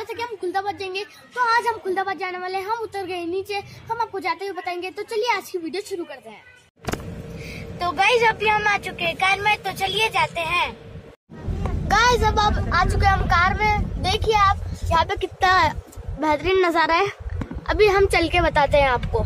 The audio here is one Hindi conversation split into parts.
था कि हम खुलदाबाद जाएंगे, तो आज हम खुलदाबाद जाने वाले हैं। हम उतर गए नीचे, हम आपको जाते हुए बताएंगे। तो चलिए आज की वीडियो शुरू करते हैं। तो गाइस अभी हम आ चुके हैं कार में, तो चलिए जाते हैं। गाइस अब आप आ चुके हैं हम कार में। देखिए आप यहाँ पे कितना बेहतरीन नजारा है। अभी हम चल के बताते हैं आपको।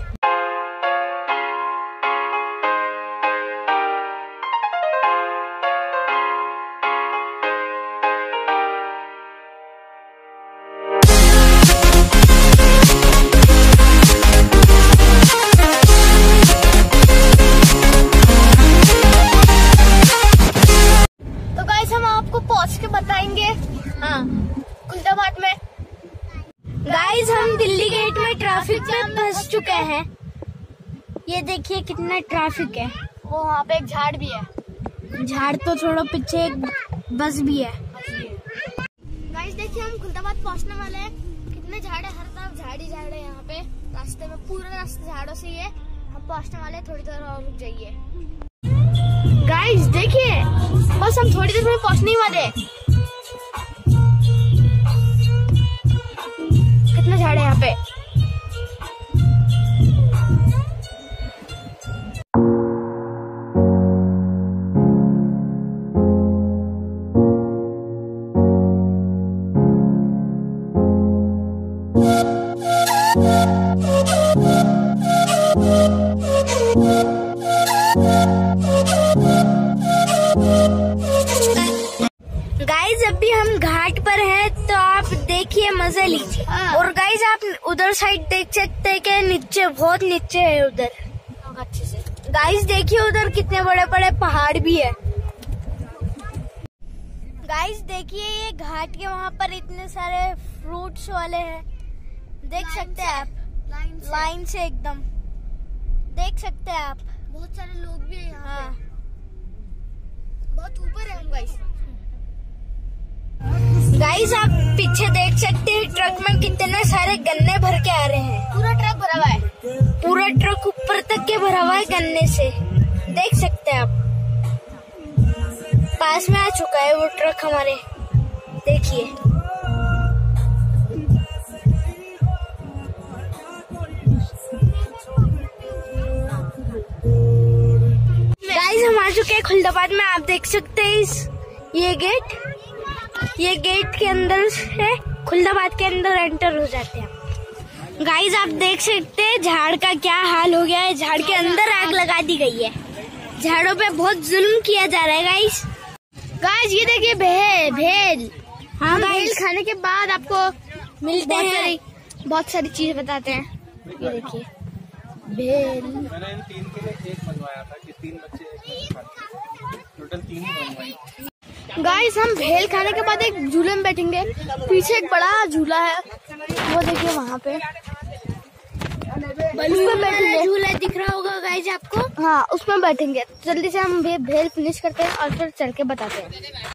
पहुंच के बताएंगे खुलदाबाद में। गाइस हम दिल्ली गेट में ट्रैफिक में फंस चुके हैं। ये देखिए कितना ट्रैफिक है। वो वहाँ पे एक झाड़ भी है। झाड़ तो छोड़ो, पीछे एक बस भी है। गाइस देखिए हम खुलदाबाद पहुंचने वाले हैं। कितने झाड़ है, हर तरफ झाड़ ही झाड़ है। यहाँ पे रास्ते में पूरा रास्ता झाड़ों से ही है। हम पहुंचने वाले हैं, थोड़ी देर और रुक जाइए। गाइस देखिए बस हम थोड़ी देर में पहुंचने ही वाले। कितने झाड़ है यहाँ पे। गाइस अभी हम घाट पर हैं, तो आप देखिए मजा लीजिए। और गाइस आप उधर साइड देख सकते हैं कि नीचे, बहुत नीचे है उधर अच्छे से। गाइस देखिए उधर कितने बड़े बड़े पहाड़ भी है। गाइस देखिए ये घाट के वहाँ पर इतने सारे फ्रूट्स वाले हैं। देख सकते हैं आप, लाइन से एकदम देख सकते हैं आप। बहुत सारे लोग भी है यहाँ पे। बहुत ऊपर है हम गाइस आप पीछे देख सकते हैं ट्रक में कितने सारे गन्ने भर के आ रहे हैं। पूरा ट्रक भरा हुआ है। पूरा ट्रक ऊपर तक के भरा हुआ है गन्ने से। देख सकते हैं आप, पास में आ चुका है वो ट्रक हमारे। देखिए गाइस हम आ चुके हैं खुलदाबाद में। आप देख सकते हैं ये गेट के अंदर से खुलदाबाद के अंदर एंटर हो जाते हैं। गाइस आप देख सकते हैं झाड़ का क्या हाल हो गया है। झाड़ के अंदर आग लगा दी गई है। झाड़ों पे बहुत जुल्म किया जा रहा है गाइस। गाइस ये देखिए भेल। हाँ भेल खाने के बाद आपको मिलते हैं, बहुत सारी चीजें बताते हैं। ये देखिए भेल। मैंने इन 3 के लिए एक बनवाया था कि 3 बच्चे टोटल 3 ही बनवाई। गाइस हम भेल खाने के बाद एक झूले में बैठेंगे। पीछे एक बड़ा झूला है, वो देखिए वहाँ पे झूला दिख रहा होगा गाइस आपको। हाँ उसमें बैठेंगे। जल्दी से हम भेल फिनिश करते हैं और फिर चल के बताते हैं।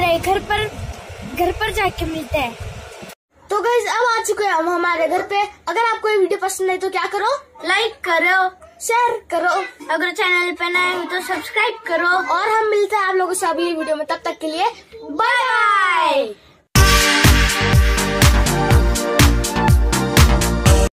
हमारे घर पर जाके मिलते हैं। तो गाइस अब आ चुके हैं हम हमारे घर पे। अगर आपको ये वीडियो पसंद है तो क्या करो, लाइक करो, शेयर करो, अगर चैनल पे नए हो तो सब्सक्राइब करो। और हम मिलते हैं आप लोगों से अभी वीडियो में, तब तक के लिए बाय बाय।